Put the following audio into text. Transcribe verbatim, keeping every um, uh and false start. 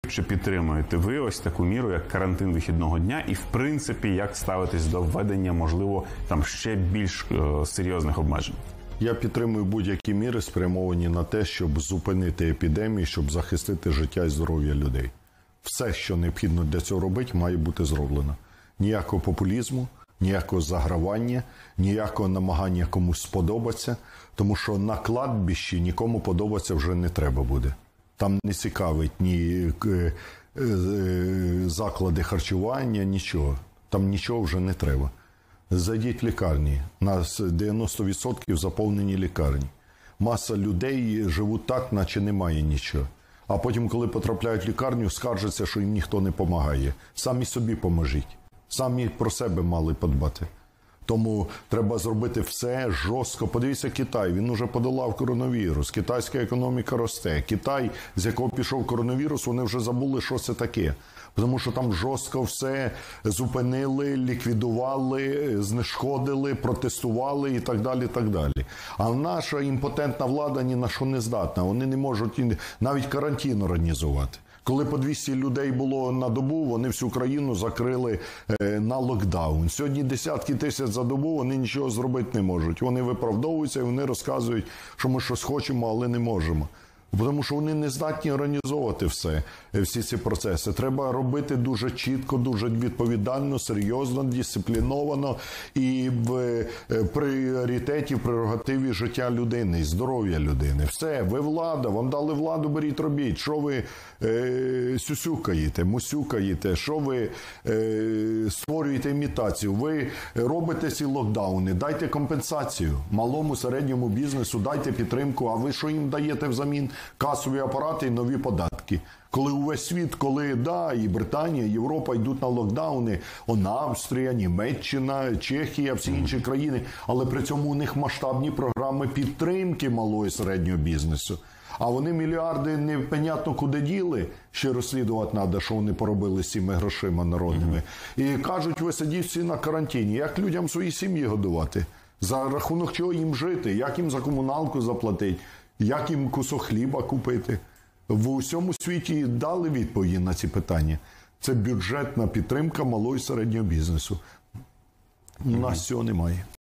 Чи підтримуєте ви ось таку міру, як карантин вихідного дня, і в принципі, як ставитесь до введення, можливо, там ще більш е, серйозних обмежень? Я підтримую будь-які міри, спрямовані на те, щоб зупинити епідемію, щоб захистити життя і здоров'я людей. Все, що необхідно для цього робити, має бути зроблено. Ніякого популізму, ніякого загравання, ніякого намагання комусь сподобатися, тому що на кладбищі нікому подобатися вже не треба буде. Там не цікавить ні заклади харчування, нічого. Там нічого вже не треба. Зайдіть в лікарні. У нас дев'яносто відсотків заповнені лікарні. Маса людей живуть так, наче немає нічого. А потім, коли потрапляють в лікарню, скаржаться, що їм ніхто не допомагає. Самі собі поможіть. Самі про себе мали подбати. Тому треба зробити все жорстко. Подивіться Китай, він уже подолав коронавірус. Китайська економіка росте. Китай, з якого пішов коронавірус, вони вже забули, що це таке. Тому що там жорстко все зупинили, ліквідували, знешкодили, протестували і так далі, і так далі. А наша імпотентна влада ні на що не здатна. Вони не можуть навіть карантин організувати. Коли по двісті людей було на добу, вони всю країну закрили е, на локдаун. Сьогодні десятки тисяч за добу, вони нічого зробити не можуть. Вони виправдовуються і вони розказують, що ми щось хочемо, але не можемо. Тому що вони не здатні організовувати все, всі ці процеси. Треба робити дуже чітко, дуже відповідально, серйозно, дисципліновано і в пріоритеті, в прерогативі життя людини і здоров'я людини. Все, ви влада, вам дали владу, беріть, робіть. Що ви е, сюсюкаєте, мусюкаєте, що ви е, створюєте імітацію? Ви робите ці локдауни, дайте компенсацію малому, середньому бізнесу, дайте підтримку, а ви що їм даєте взамін? Касові апарати і нові податки. Коли увесь світ, коли, да, і Британія, і Європа йдуть на локдауни, он Австрія, Німеччина, Чехія, всі інші країни, але при цьому у них масштабні програми підтримки малого і середнього бізнесу. А вони мільярди непонятно куди діли, ще розслідувати треба, що вони поробили з цими грошима народними. І кажуть, ви сидіть всі на карантині, як людям свої сім'ї годувати? За рахунок чого їм жити? Як їм за комуналку заплатити? Як їм кусок хліба купити? В усьому світі дали відповіді на ці питання. Це бюджетна підтримка малого і середнього бізнесу. У нас цього немає.